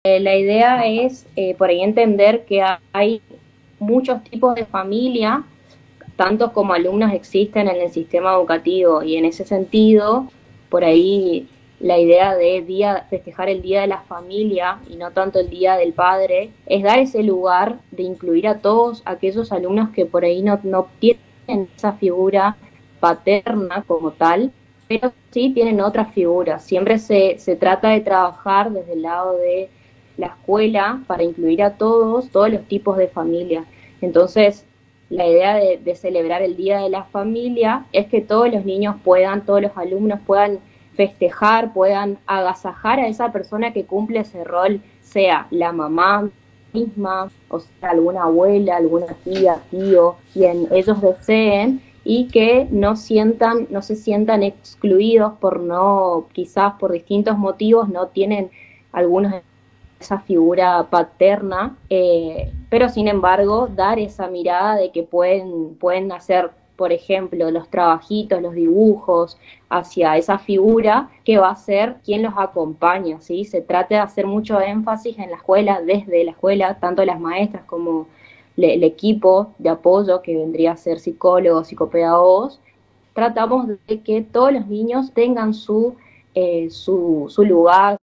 La idea es por ahí entender que hay muchos tipos de familia, tantos como alumnos existen en el sistema educativo, y en ese sentido, por ahí la idea de festejar el Día de la Familia y no tanto el Día del Padre, es dar ese lugar de incluir a todos aquellos alumnos que por ahí no tienen esa figura paterna como tal, pero sí tienen otras figuras. Siempre se trata de trabajar desde el lado de la escuela para incluir a todos los tipos de familia. Entonces, la idea de celebrar el Día de la Familia es que todos los niños puedan, todos los alumnos puedan festejar, puedan agasajar a esa persona que cumple ese rol, sea la mamá misma, o sea alguna abuela, alguna tía, tío, quien ellos deseen, y que no se sientan excluidos por no, quizás por distintos motivos, no tienen algunos esa figura paterna, pero sin embargo dar esa mirada de que pueden hacer, por ejemplo, los trabajitos, los dibujos hacia esa figura que va a ser quien los acompaña, ¿sí? Se trata de hacer mucho énfasis en la escuela, desde la escuela, tanto las maestras como el equipo de apoyo, que vendría a ser psicólogos, psicopedagogos. Tratamos de que todos los niños tengan su lugar,